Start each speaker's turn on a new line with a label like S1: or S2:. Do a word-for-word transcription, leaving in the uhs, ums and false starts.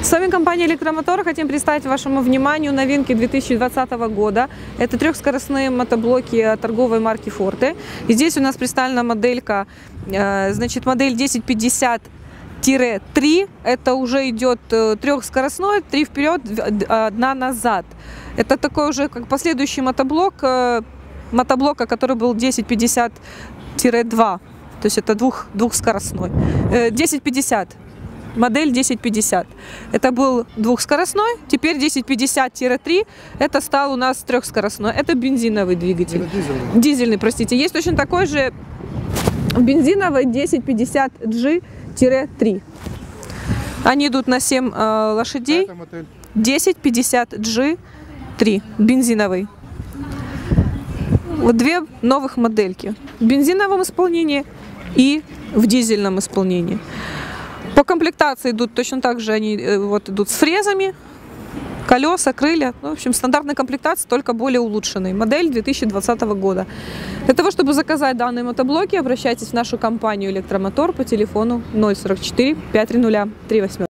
S1: С вами компания Электромотор. Хотим представить вашему вниманию новинки две тысячи двадцатого года. Это трехскоростные мотоблоки торговой марки Forte. И здесь у нас представлена моделька, значит, модель десять пятьдесят три. Это уже идет трехскоростной, три вперед, одна назад. Это такой уже как последующий мотоблок, мотоблока, который был десять пятьдесят два. То есть это двух, двухскоростной. десять пятьдесят. Модель десять пятьдесят. Это был двухскоростной, теперь десять пятьдесят три. Это стал у нас трехскоростной. Это бензиновый двигатель.
S2: Дизельный.
S1: Дизельный, простите. Есть точно такой же бензиновый десять пятьдесят джи три. Они идут на семь э, лошадей. десять пятьдесят джи три. Бензиновый. Вот две новых модельки. В бензиновом исполнении и в дизельном исполнении. По комплектации идут точно так же, они вот идут с фрезами, колеса, крылья. Ну, в общем, стандартная комплектация, только более улучшенная. Модель две тысячи двадцатого года. Для того, чтобы заказать данные мотоблоки, обращайтесь в нашу компанию Электромотор по телефону ноль сорок четыре пятьсот тридцать три восемь.